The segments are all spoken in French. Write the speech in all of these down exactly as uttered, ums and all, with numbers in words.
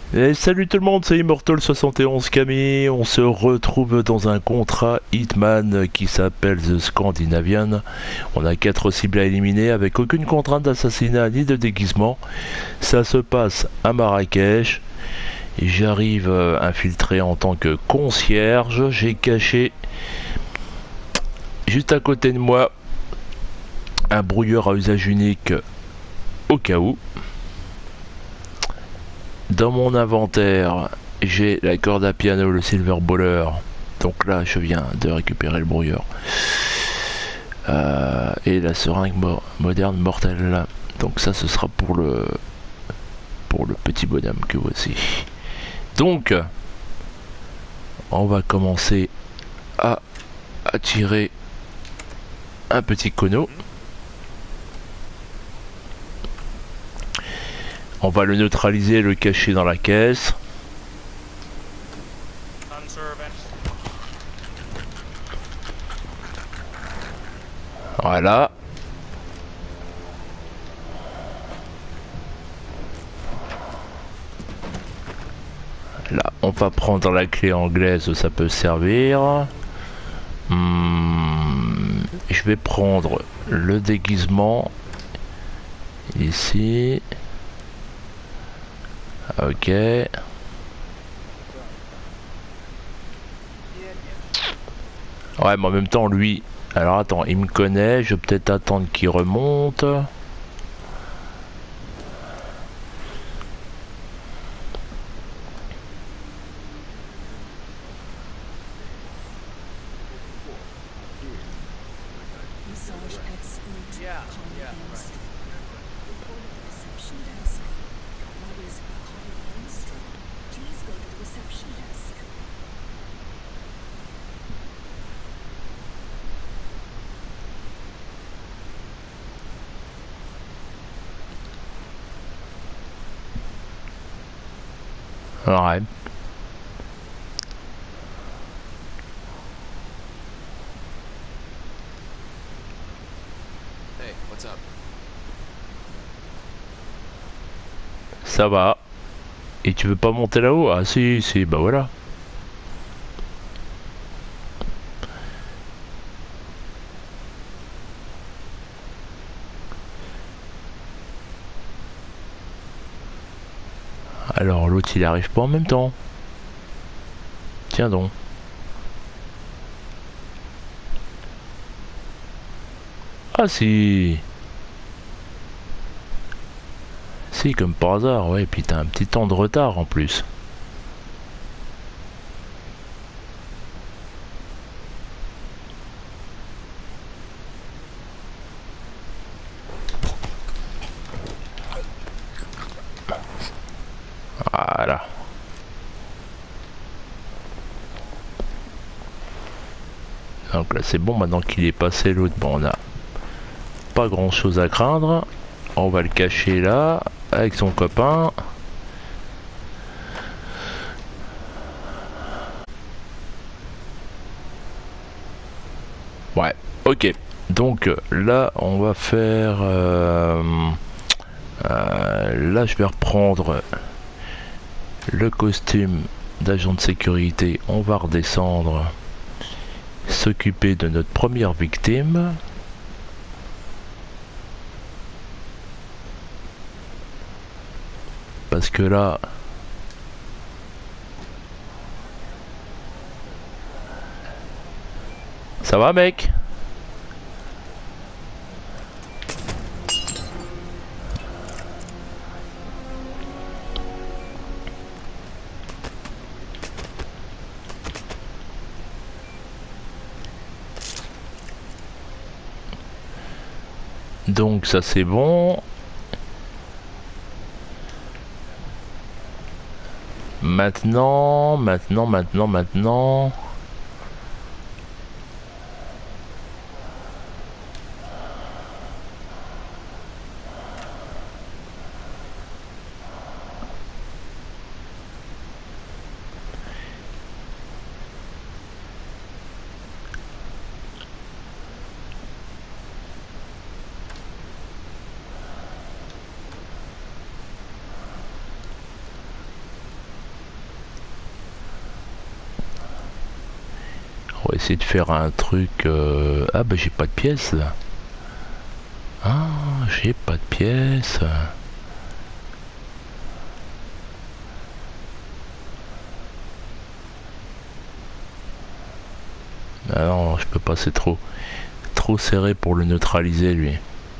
Et salut tout le monde, c'est Immortal soixante et onze Camille. On se retrouve dans un contrat Hitman qui s'appelle The Scandinavian. On a quatre cibles à éliminer avec aucune contrainte d'assassinat ni de déguisement. Ça se passe à Marrakech. Et j'arrive euh, infiltré en tant que concierge. J'ai caché juste à côté de moi un brouilleur à usage unique au cas où. Dans mon inventaire, j'ai la corde à piano, le silver baller. Donc là, je viens de récupérer le brouilleur. Euh, et la seringue mo moderne mortelle. Donc ça, ce sera pour le pour le petit bonhomme que voici. Donc, on va commencer à attirer un petit cono. On va le neutraliser, le cacher dans la caisse. Voilà. Là, on va prendre la clé anglaise, ça peut servir. Hum, je vais prendre le déguisement. Ici. Ok. Ouais, mais en même temps, lui... Alors attends, il me connaît, je vais peut-être attendre qu'il remonte. Ouais. Hey, what's up? Ça va. Et tu veux pas monter là-haut? Ah si, si, bah voilà. Alors l'autre il arrive pas en même temps. Tiens donc. Ah si. Si, comme par hasard, ouais, et puis t'as un petit temps de retard en plus. Voilà. Donc là c'est bon, maintenant qu'il est passé l'autre, bon on a pas grand chose à craindre. On va le cacher là, avec son copain. Ouais, ok. Donc là on va faire... Euh, euh, là je vais reprendre le costume d'agent de sécurité. On va redescendre. S'occuper de notre première victime. Parce que là... Ça va mec? Donc ça c'est bon. Maintenant, maintenant, maintenant, maintenant... On va essayer de faire un truc... Euh... Ah bah j'ai pas de pièces là. Ah, j'ai pas de pièces. Ah non, je peux pas, c'est trop... Trop serré pour le neutraliser lui.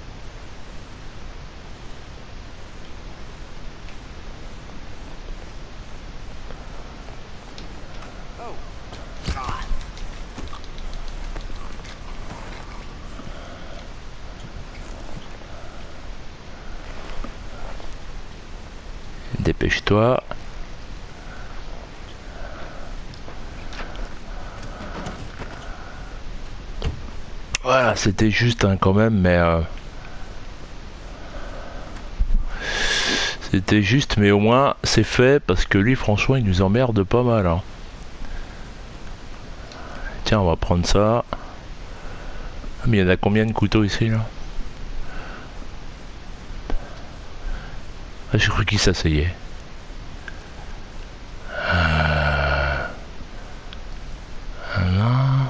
Dépêche-toi. Voilà, c'était juste hein, quand même, mais... Euh... C'était juste, mais au moins c'est fait, parce que lui, franchement, il nous emmerde pas mal. Hein. Tiens, on va prendre ça. Mais il y en a combien de couteaux ici, là? Ah, j'ai cru qu'il s'asseyait. Euh... Non.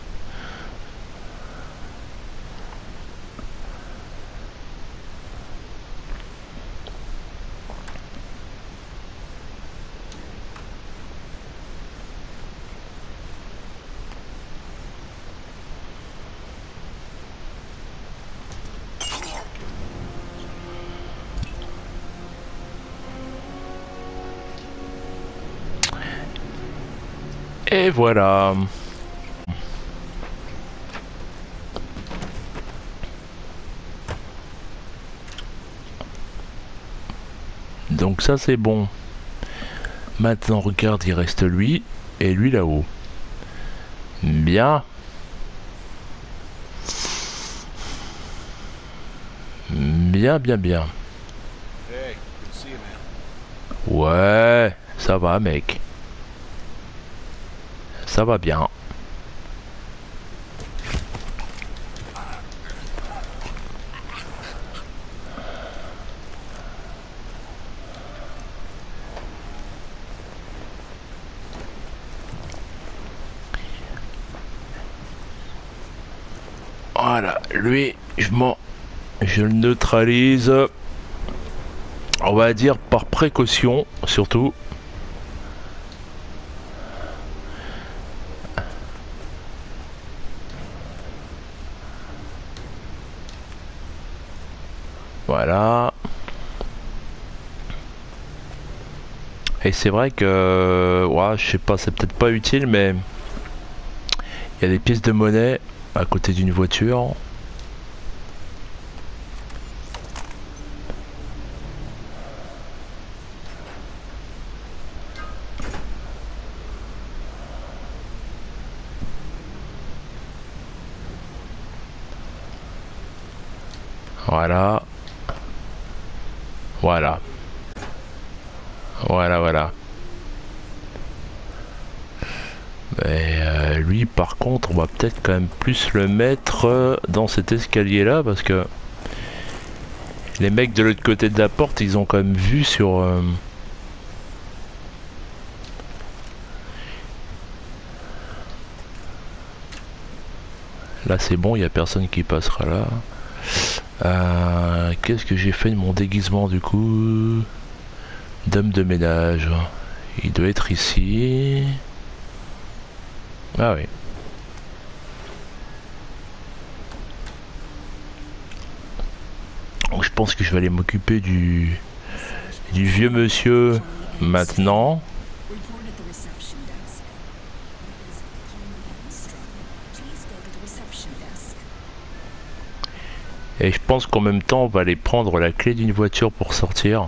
Et voilà. Donc ça c'est bon. Maintenant regarde, il reste lui et lui là-haut. Bien. Bien, bien, bien. Ouais, ça va mec. Ça va bien. Voilà, lui, je m'en... Je le neutralise. On va dire par précaution, surtout. Voilà. Et c'est vrai que... Ouais, je sais pas, c'est peut-être pas utile, mais... Il y a des pièces de monnaie à côté d'une voiture. Voilà. Voilà. Voilà, voilà. Et euh, lui, par contre, on va peut-être quand même plus le mettre euh, dans cet escalier-là, parce que les mecs de l'autre côté de la porte, ils ont quand même vu sur... Euh... Là, c'est bon, il n'y a personne qui passera là. Euh, Qu'est-ce que j'ai fait de mon déguisement, du coup? Dame de ménage. Il doit être ici. Ah oui. Donc je pense que je vais aller m'occuper du du vieux monsieur maintenant. Et je pense qu'en même temps on va aller prendre la clé d'une voiture pour sortir.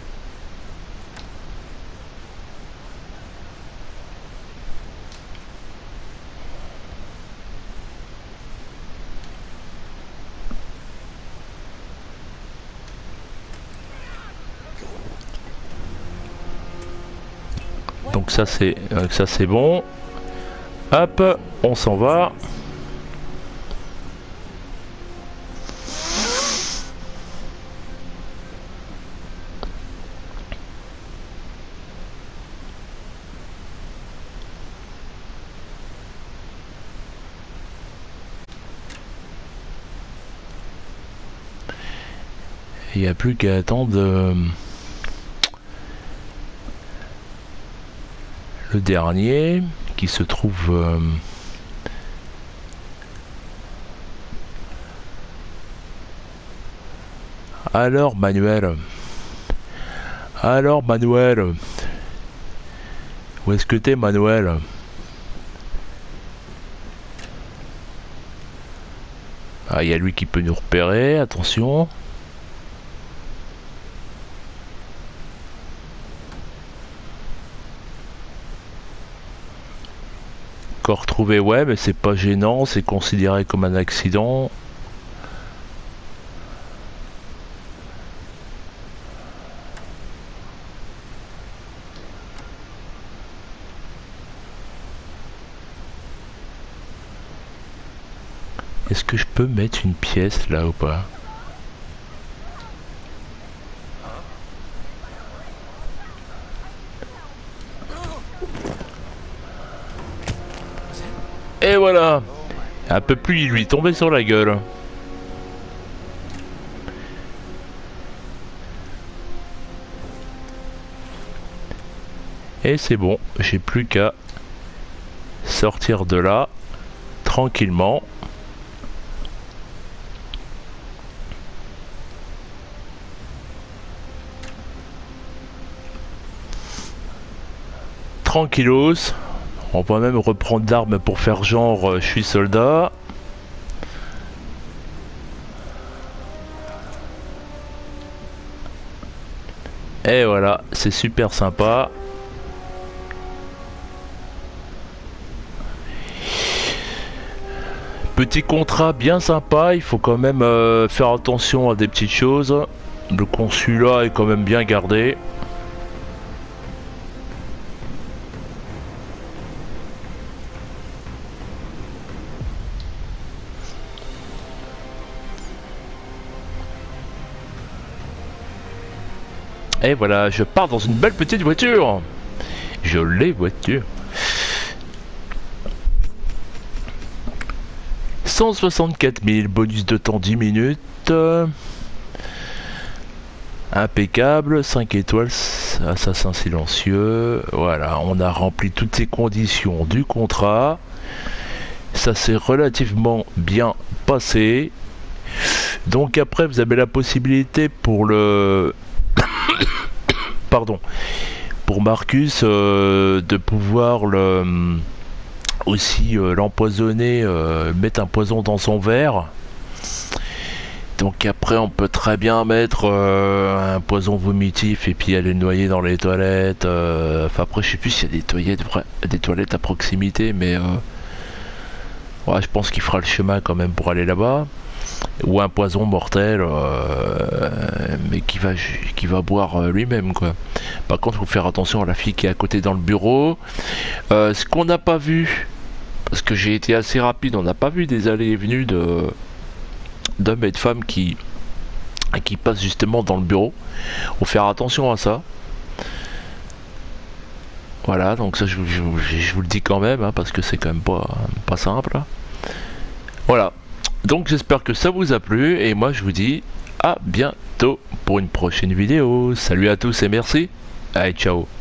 Donc ça c'est euh, ça c'est bon. Hop, on s'en va. il n'y a plus qu'à attendre euh, le dernier qui se trouve euh, alors Manuel alors Manuel où est-ce que t'es Manuel? Ah, il y a lui qui peut nous repérer, attention. Corps retrouvé, ouais, mais c'est pas gênant, c'est considéré comme un accident. Est-ce que je peux mettre une pièce là ou pas? Et voilà. Un peu plus, il lui tombait sur la gueule. Et c'est bon, j'ai plus qu'à sortir de là tranquillement. Tranquillos. On va même reprendre d'armes pour faire genre euh, je suis soldat. Et voilà, c'est super sympa. Petit contrat bien sympa, il faut quand même euh, faire attention à des petites choses. Le consulat est quand même bien gardé. Et voilà, je pars dans une belle petite voiture. Jolie voiture. cent soixante-quatre mille, bonus de temps dix minutes. Impeccable, cinq étoiles, assassin silencieux. Voilà, on a rempli toutes les conditions du contrat. Ça s'est relativement bien passé. Donc après, vous avez la possibilité pour le... Pardon. Pour Marcus, euh, de pouvoir le... aussi euh, l'empoisonner, euh, mettre un poison dans son verre. Donc après on peut très bien mettre euh, un poison vomitif et puis aller le noyer dans les toilettes. Euh, enfin après je sais plus s'il y a des toilettes, des toilettes à proximité, mais euh, ouais, je pense qu'il fera le chemin quand même pour aller là-bas. Ou un poison mortel, euh, mais qui va, qui va boire lui-même quoi. Par contre il faut faire attention à la fille qui est à côté dans le bureau. Euh, ce qu'on n'a pas vu, parce que j'ai été assez rapide, on n'a pas vu des allées et venues de d'hommes et de femmes qui qui passent justement dans le bureau. Faut faire attention à ça. Voilà, donc ça je, je, je vous le dis quand même, hein, parce que c'est quand même pas, pas simple. Voilà, donc j'espère que ça vous a plu, et moi je vous dis à bientôt pour une prochaine vidéo. Salut à tous et merci. Allez, ciao.